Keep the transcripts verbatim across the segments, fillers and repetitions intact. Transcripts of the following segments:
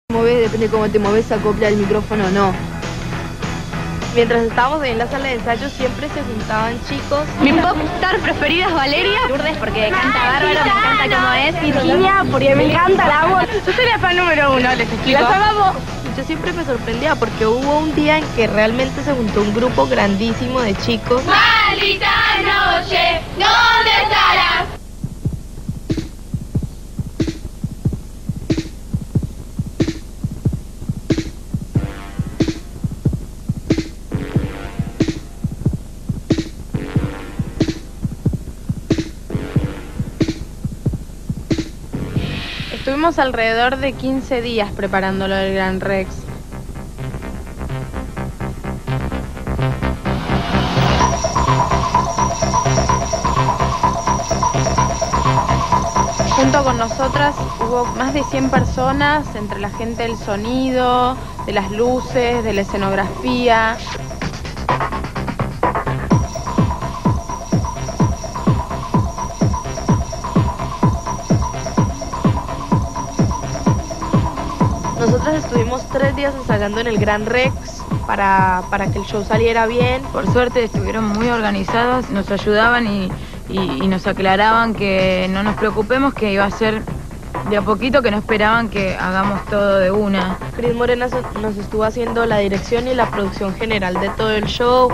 Mueves, depende de cómo te mueves, se acopla el micrófono o no. Mientras estábamos en la sala de ensayo siempre se juntaban chicos. Mi popstar preferida es Valeria. Lourdes porque canta bárbaro, me encanta cómo es. Virginia porque me encanta el agua. Yo soy la fan número uno, les explico. Las amamos. Yo siempre me sorprendía porque hubo un día en que realmente se juntó un grupo grandísimo de chicos. ¡Maldita noche! ¿Dónde estarás? Estuvimos alrededor de quince días preparándolo del Gran Rex. Junto con nosotras hubo más de cien personas, entre la gente del sonido, de las luces, de la escenografía. Nosotros estuvimos tres días ensayando en el Gran Rex para, para que el show saliera bien. Por suerte estuvieron muy organizados, nos ayudaban y, y, y nos aclaraban que no nos preocupemos, que iba a ser de a poquito, que no esperaban que hagamos todo de una. Cris Morena nos estuvo haciendo la dirección y la producción general de todo el show.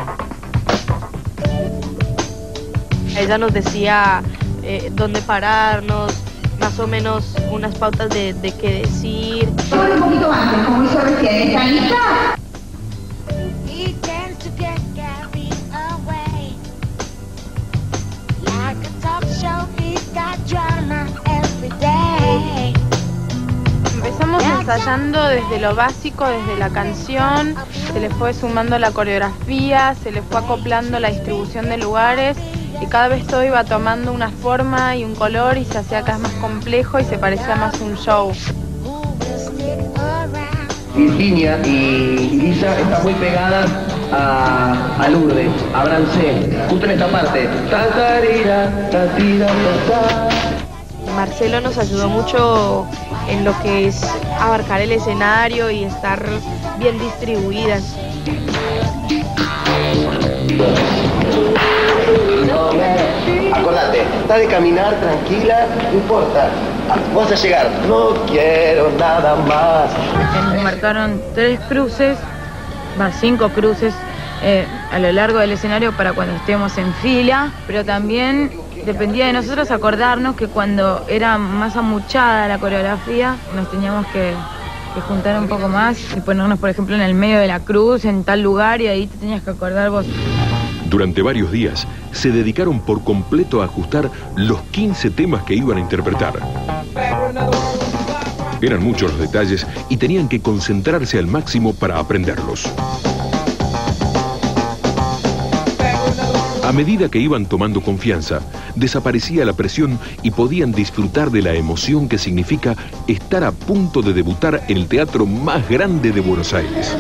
Ella nos decía eh, dónde pararnos, más o menos unas pautas de, de qué decir. Un poquito antes, como hizo recién. ¿Está lista? Empezamos ensayando desde lo básico, desde la canción, se le fue sumando la coreografía, se le fue acoplando la distribución de lugares y cada vez todo iba tomando una forma y un color y se hacía cada vez más complejo y se parecía más a un show. Virginia y Lisa están muy pegadas a, a Lourdes, ábranse, justo en esta parte. Marcelo nos ayudó mucho en lo que es abarcar el escenario y estar bien distribuidas. Acordate, está de caminar tranquila, no importa, vas a llegar, no quiero nada más. Nos marcaron tres cruces, más cinco cruces eh, a lo largo del escenario para cuando estemos en fila, pero también dependía de nosotros acordarnos que cuando era más amuchada la coreografía nos teníamos que, que juntar un poco más y ponernos, por ejemplo, en el medio de la cruz, en tal lugar, y ahí te tenías que acordar vos. Durante varios días se dedicaron por completo a ajustar los quince temas que iban a interpretar. Eran muchos los detalles y tenían que concentrarse al máximo para aprenderlos. A medida que iban tomando confianza, desaparecía la presión y podían disfrutar de la emoción que significa estar a punto de debutar en el teatro más grande de Buenos Aires.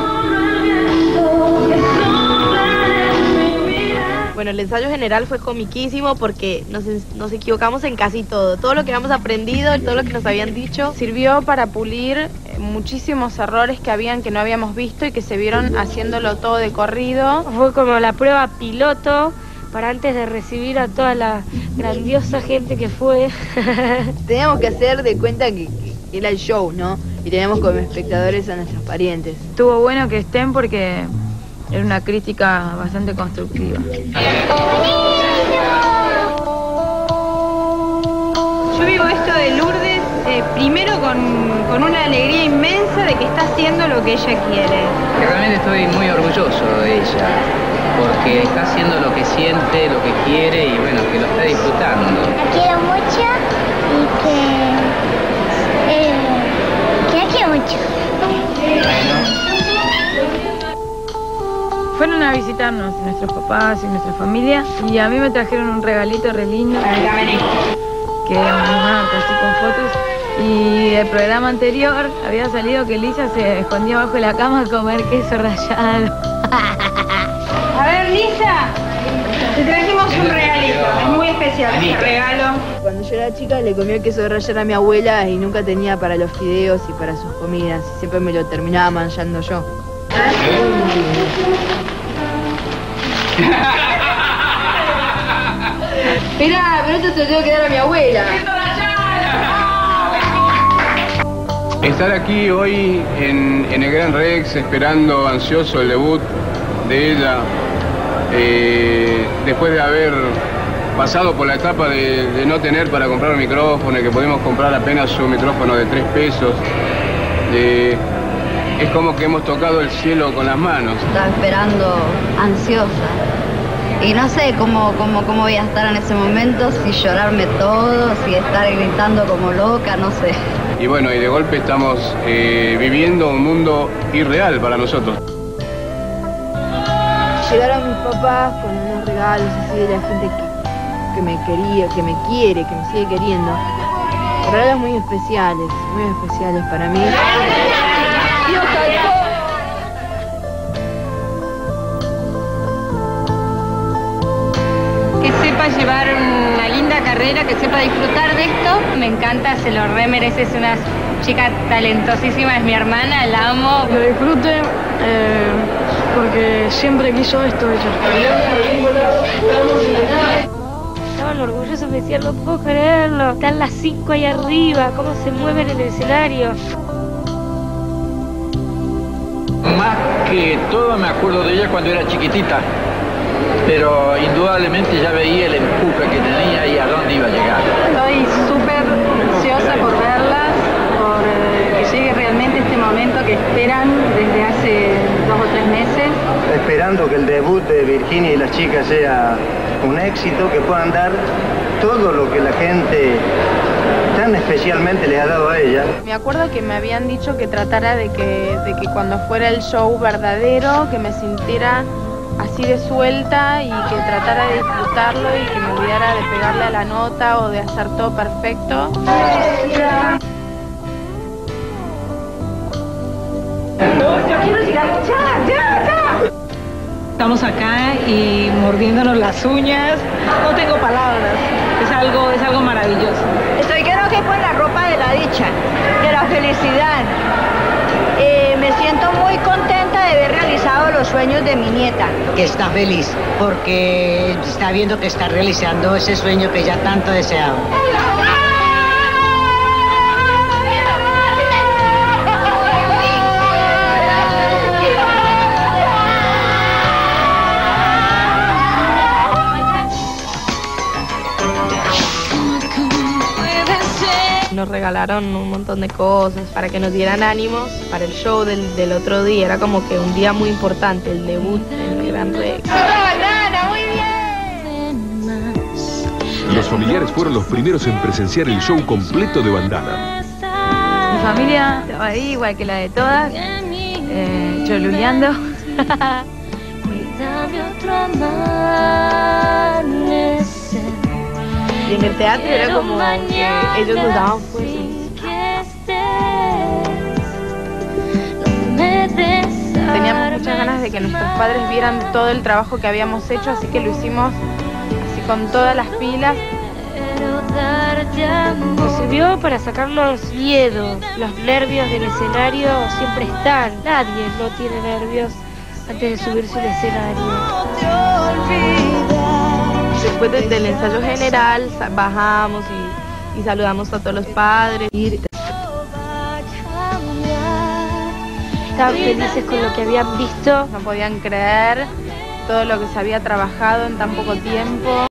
Bueno, el ensayo general fue comiquísimo porque nos, nos equivocamos en casi todo. Todo lo que habíamos aprendido, todo lo que nos habían dicho. Sirvió para pulir muchísimos errores que habían que no habíamos visto y que se vieron haciéndolo todo de corrido. Fue como la prueba piloto para antes de recibir a toda la grandiosa gente que fue. Teníamos que hacer de cuenta que, que era el show, ¿no? Y teníamos como espectadores a nuestros parientes. Estuvo bueno que estén porque era una crítica bastante constructiva. Yo vivo esto de Lourdes eh, primero con, con una alegría inmensa de que está haciendo lo que ella quiere. Que realmente estoy muy orgulloso de ella, porque está haciendo lo que siente, lo que quiere y bueno, que lo está disfrutando. La quiero mucho y que, eh, que la quiero mucho. Fueron a visitarnos nuestros papás y nuestra familia y a mí me trajeron un regalito re lindo que era un marco así con fotos, y del programa anterior había salido que Lisa se escondía bajo la cama a comer queso rallado. A ver, Lisa. Te trajimos un regalito, es muy especial este regalo. Cuando yo era chica le comía el queso de rallar a mi abuela y nunca tenía para los fideos y para sus comidas. Siempre me lo terminaba manchando yo. Mirá, pero esto se lo tengo que dar a mi abuela. Estar aquí hoy en, en el Gran Rex esperando ansioso el debut de ella, eh, después de haber pasado por la etapa de, de no tener para comprar un micrófono y que pudimos comprar apenas un micrófono de tres pesos, eh, es como que hemos tocado el cielo con las manos. Estaba esperando ansiosa y no sé cómo, cómo, cómo voy a estar en ese momento, si llorarme todo, si estar gritando como loca, no sé. Y bueno, y de golpe estamos eh, viviendo un mundo irreal para nosotros. Llegaron mis papás con unos regalos así de la gente que, que me quería, que me quiere, que me sigue queriendo. Regalos muy especiales, muy especiales para mí. Que sepa llevar una linda carrera, que sepa disfrutar de esto. Me encanta, se lo re merece, es una chica talentosísima, es mi hermana, la amo. Lo disfrute eh, porque siempre quiso esto ella. Estaban orgullosos, me decían, no puedo creerlo. Están las cinco ahí arriba, cómo se mueven en el escenario. Más que todo me acuerdo de ella cuando era chiquitita, pero indudablemente ya veía el empuje que tenía y a dónde iba a llegar. Estoy súper ansiosa por verlas, por eh, que llegue realmente este momento que esperan desde hace dos o tres meses. Esperando que el debut de Virginia y las chicas sea un éxito, que puedan dar todo lo que la gente tan especialmente les ha dado a ella. Me acuerdo que me habían dicho que tratara de que, de que cuando fuera el show verdadero, que me sintiera así de suelta y que tratara de disfrutarlo y que me olvidara de pegarle a la nota o de hacer todo perfecto. No, yo quiero llegar. ¡Ya, ya, ya! Estamos acá y mordiéndonos las uñas. No tengo palabras. Es algo, es algo maravilloso. Estoy que no quepo en la ropa de la dicha, de la felicidad. Eh, me siento muy contenta de haber realizado los sueños de mi nieta. Que está feliz porque está viendo que está realizando ese sueño que ella tanto deseaba. Nos regalaron un montón de cosas para que nos dieran ánimos para el show del, del otro día. Era como que un día muy importante, el debut en el Gran Rex. Los familiares fueron los primeros en presenciar el show completo de Bandana. Mi familia estaba ahí, igual que la de todas, eh, choluleando. Y en el teatro era como que ellos nos daban fuerza. Teníamos muchas ganas de que nuestros padres vieran todo el trabajo que habíamos hecho, así que lo hicimos así con todas las pilas. Nos sirvió para sacarnos miedo. Los nervios del escenario siempre están. Nadie no tiene nervios antes de subirse al escenario. Después de, del ensayo general bajamos y, y saludamos a todos los padres. Estaban felices con lo que habían visto. No podían creer todo lo que se había trabajado en tan poco tiempo.